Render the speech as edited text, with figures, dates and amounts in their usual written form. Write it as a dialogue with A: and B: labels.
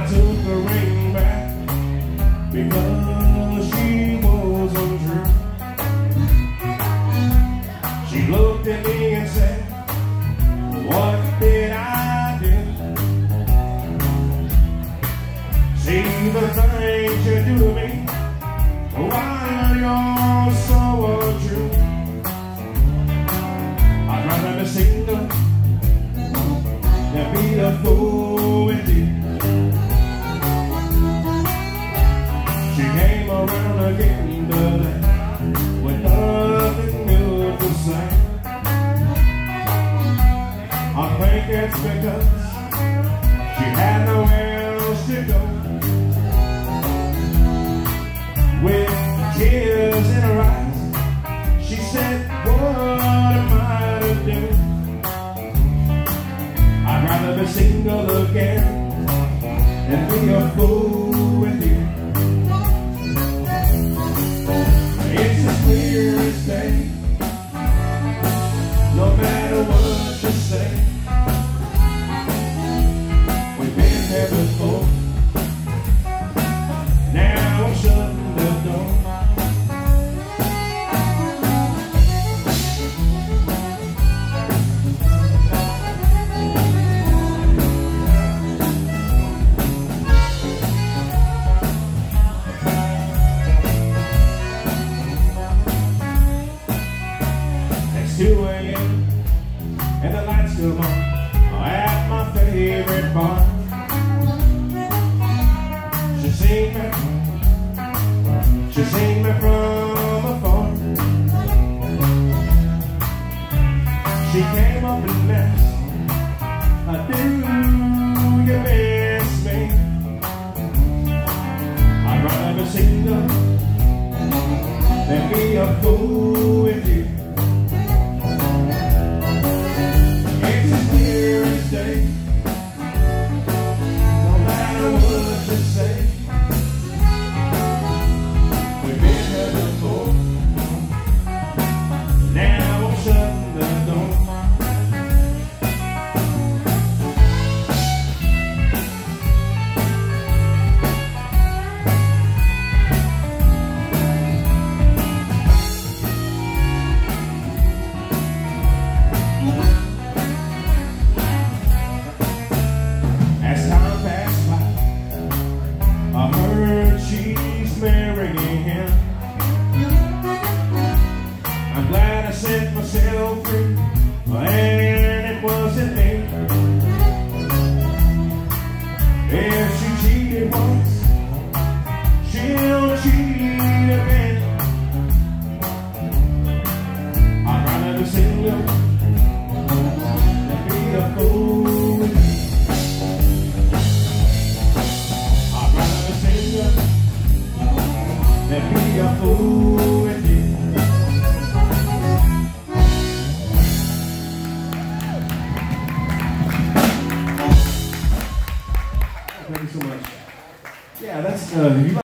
A: took the ring back because she was untrue. She looked at me and said, what did I do? See the things you do to me while you're so untrue. I'd rather be single than be a fool with you. She came around again today with nothing new to say. I think it's because she had nowhere else to go. With tears in her eyes, she said, what am I to do? I'd rather be single again than be a fool with you. It's as clear as day, no matter what you say. We've been there before, now I'm shutting the door. It's 2 a.m. and the lights come on at my favorite bar. She seen me from afar. She came up and asked, do you miss me? I'd rather be single than be a fool with you. It's as clear as day, no matter what you say. We've been here before, now I'm shutting the door. As time passed by, I heard she's marrying him. I'm glad I set myself free, and it wasn't me. If she cheated once, she'll cheat again. I'd rather be single than be a fool with you. I'd rather be single than be a fool.